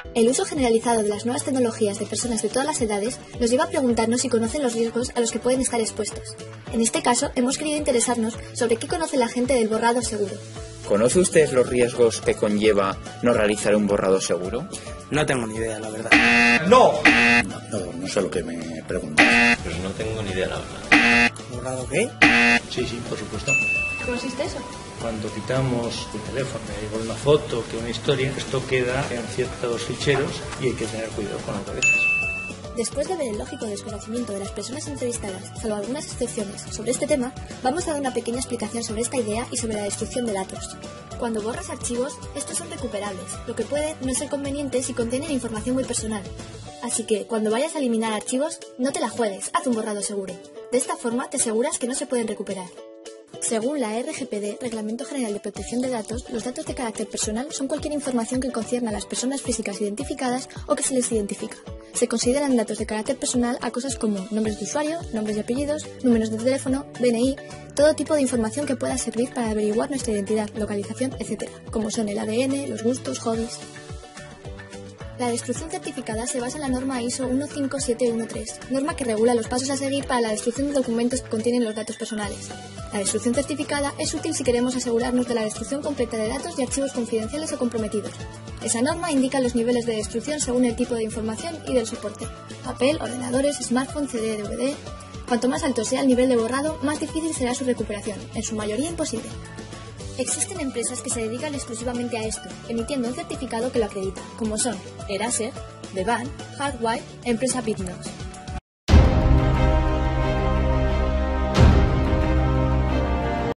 El uso generalizado de las nuevas tecnologías de personas de todas las edades nos lleva a preguntarnos si conocen los riesgos a los que pueden estar expuestos. En este caso, hemos querido interesarnos sobre qué conoce la gente del borrado seguro. ¿Conoce usted los riesgos que conlleva no realizar un borrado seguro? No tengo ni idea, la verdad. ¡No! No sé lo que me preguntas. Pues no tengo ni idea, la verdad. ¿Borrado qué? Sí, por supuesto. ¿Qué consiste eso? Cuando quitamos el teléfono, igual una foto que una historia, esto queda en ciertos ficheros y hay que tener cuidado con lo que dejas. Después de ver el lógico desconocimiento de las personas entrevistadas, salvo algunas excepciones, sobre este tema, vamos a dar una pequeña explicación sobre esta idea y sobre la destrucción de datos. Cuando borras archivos, estos son recuperables, lo que puede no ser conveniente si contienen información muy personal. Así que, cuando vayas a eliminar archivos, no te la juegues, haz un borrado seguro. De esta forma, te aseguras que no se pueden recuperar. Según la RGPD, Reglamento General de Protección de Datos, los datos de carácter personal son cualquier información que concierne a las personas físicas identificadas o que se les identifica. Se consideran datos de carácter personal a cosas como nombres de usuario, nombres y apellidos, números de teléfono, DNI, todo tipo de información que pueda servir para averiguar nuestra identidad, localización, etc., como son el ADN, los gustos, hobbies. La destrucción certificada se basa en la norma ISO 15713, norma que regula los pasos a seguir para la destrucción de documentos que contienen los datos personales. La destrucción certificada es útil si queremos asegurarnos de la destrucción completa de datos y archivos confidenciales o comprometidos. Esa norma indica los niveles de destrucción según el tipo de información y del soporte: papel, ordenadores, smartphone, CD, DVD. Cuanto más alto sea el nivel de borrado, más difícil será su recuperación, en su mayoría imposible. Existen empresas que se dedican exclusivamente a esto, emitiendo un certificado que lo acredita, como son Eraser, Devan, Hardwire, Empresa Bitnox.